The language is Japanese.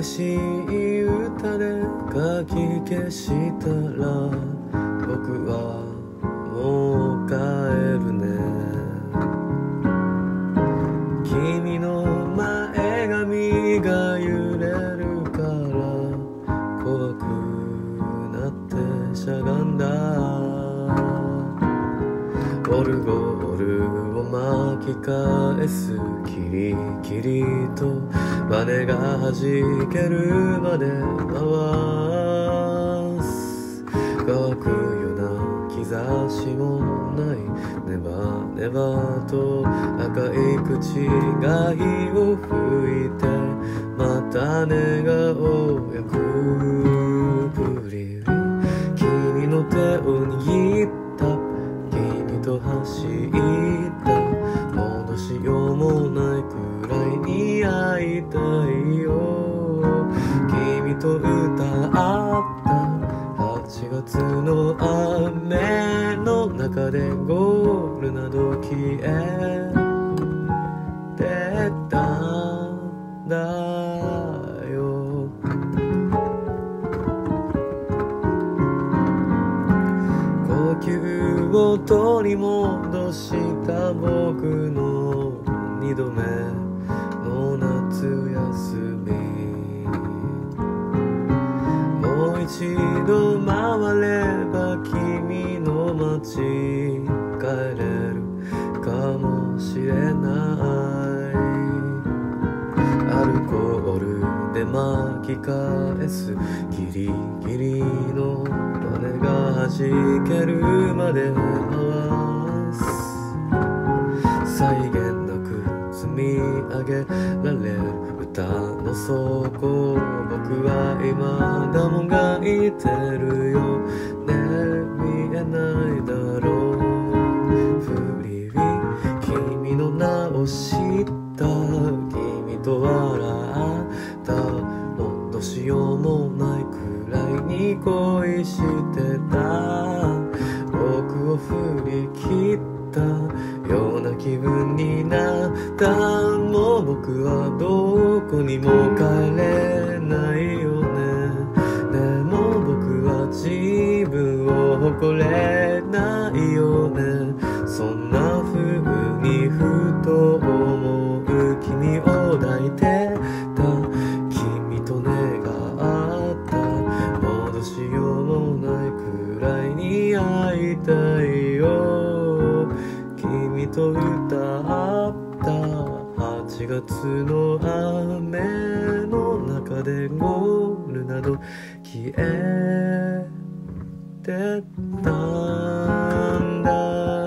しい歌で書き消したら僕はもう帰るね。君の前髪が揺れるから怖くなってしゃがんだ。オルゴールを巻き返すキリキリとバネが弾けるまで回す。乾くような兆しもないネバネバと赤い口が火を吹いてまた願を焼く。ブリリ君の手を握った君と走った戻しようもないくらいに会いたいよ。君と歌った8月の雨の中でゴールなど消えてたんだよ。呼吸を取り戻した僕の2度目の夏休み。もう一度回れば君の街帰れるかもしれない。アルコールで巻き返すギリギリのバネが弾けるまで回す。際限なく積み上げられる歌の底僕は今だもがいてるよね。見えないだろうフリリ君の名を知った君と笑った戻しようもないくらいに恋してた。僕を振り切ったような気分になった。もう僕はどこにも帰れないよね。でも僕は自分を誇れないよね。そんな風にふと思う君を抱いてた。君と願った戻しようもないくらいに会いたいよ。君と歌った8月の雨の中でゴールなど消えてたんだ